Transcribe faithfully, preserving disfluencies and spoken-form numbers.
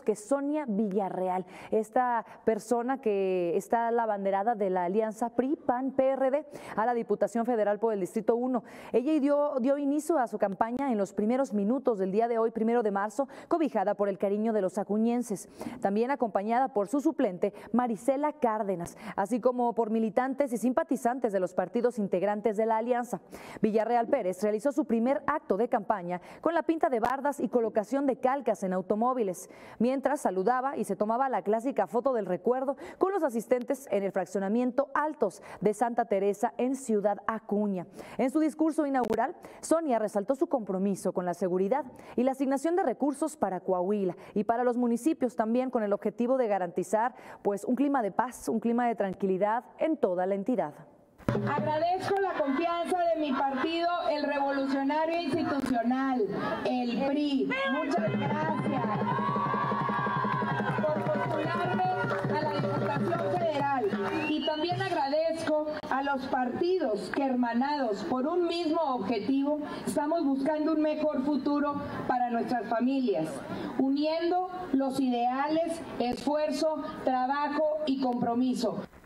que Sonia Villarreal, esta persona que está la banderada de la alianza P R I, P A N, P R D a la Diputación Federal por el Distrito uno. Ella dio, dio inicio a su campaña en los primeros minutos del día de hoy, primero de marzo, cobijada por el cariño de los acuñenses, también acompañada por su suplente Marisela Cárdenas, así como por militantes y simpatizantes de los partidos integrantes de la alianza. Villarreal Pérez realizó su primer acto de campaña con la pinta de bardas y colocación de calcas en automóviles, mientras saludaba y se tomaba la clásica foto del recuerdo con los asistentes en el fraccionamiento Altos de Santa Teresa en Ciudad Acuña. En su discurso inaugural, Sonia resaltó su compromiso con la seguridad y la asignación de recursos para Coahuila y para los municipios también, con el objetivo de garantizar pues un clima de paz, un clima de tranquilidad en toda la entidad. Agradezco la confianza de mi partido, el Revolucionario Institucional, el P R I. Muchas gracias por postularme a la Diputación Federal. Y también agradezco a los partidos que, hermanados por un mismo objetivo, estamos buscando un mejor futuro para nuestras familias, uniendo los ideales, esfuerzo, trabajo y compromiso.